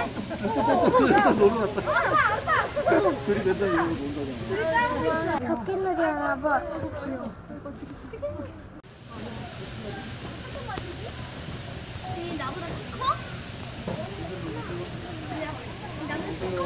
놀러 갔다. 둘이 맨날 이러고 논다잖아. 토끼놀이 하나 봐. 나보다 키 커? 나보다 키 커?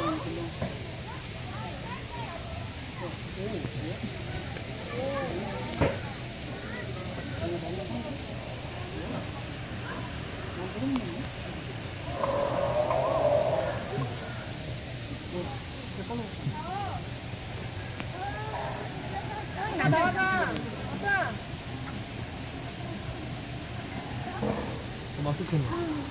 나와봐. 맛있겠네.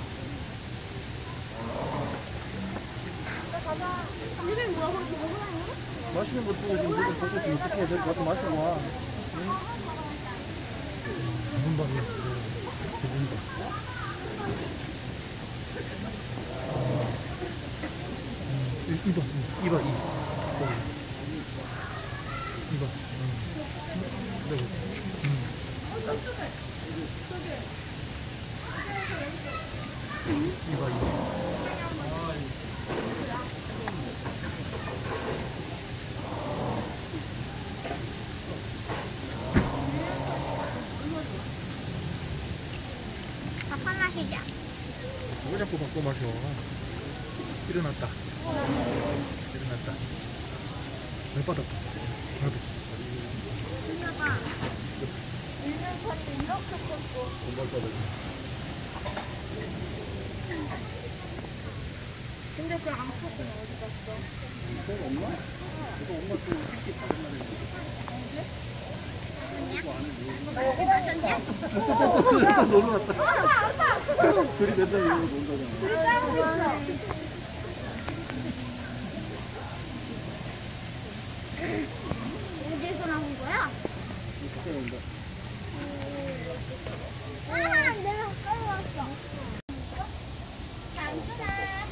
이름이 뭐라고? 맛있는 거 뜨고 지금 보고 지금 스키에 저기 가서 마시고 와. 기분 밥이야. 기분 밥. 이봐. 밥 하나 시자. 왜 자꾸 바꿔 마셔? 일어났다. 발 뻗었다. 들려봐. 있는 건데 이렇게 컸고. 발 뻗었다. 근데 그 암컷은 어디 갔어? 이거 엄마? 이거 엄마 또 새끼 다른 날에. 여기 맞았냐? 놀러 갔다. 둘이 맨날 이러고 논다잖아. 어디서 나온 거야? 가까이 온다. 아, 내가 가까이 왔어. 양순아.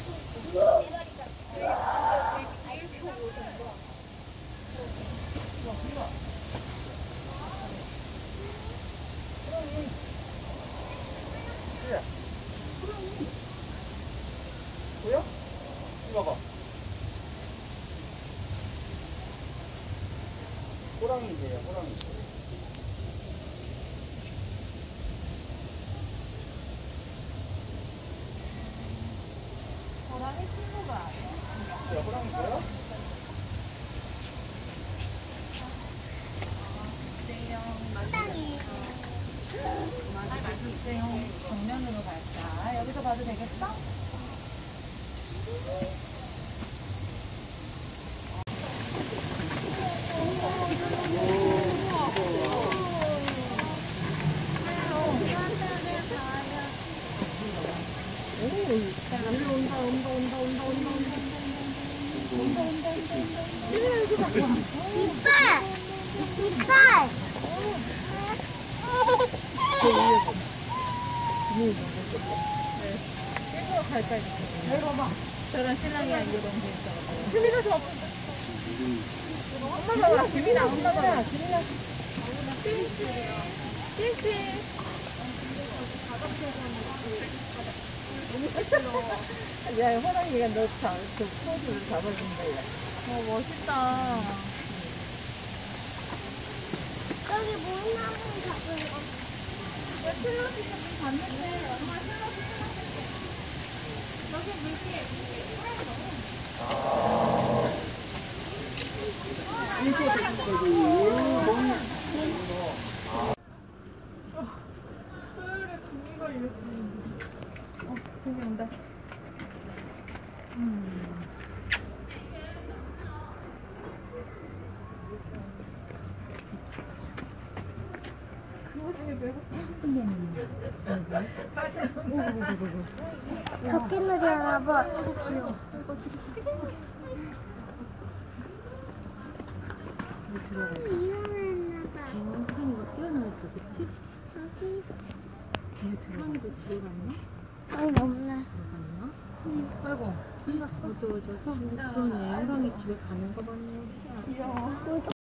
보여? 이리 와봐. 호랑이세요, 호랑이. 호랑이 친구가. 야, 호랑이 보여? 형 정면으로 갈까? 여기서 봐도 되겠어? 이빨! 이빨! 일부러 갈까지. 잘 봐봐. 저런 신랑이랑 이거 너무 재밌어. 재민아 저. 엄마 봐봐. 재민아 엄마 봐봐. 재민아. 띵띵. 야, 호랑이가 너 그 포즈를 잡아준다, 야. 멋있다. 여기 물나무 잡은 거. 야, 슬러시는 물 봤는데, 엄마 슬러시 여기 물개. 토요일에 분위기가 이랬어. 저기 온다. 토끼놀이 하나 봐. 일어났나봐. 호랑이가 뛰어나왔다, 그치? 저기. 호랑이도 집에 갔나? 아니, 없네. 갔나? 아이고, 끝났어? 어쩌고저쩌고. 그러네, 호랑이 집에 가는 거 봤네.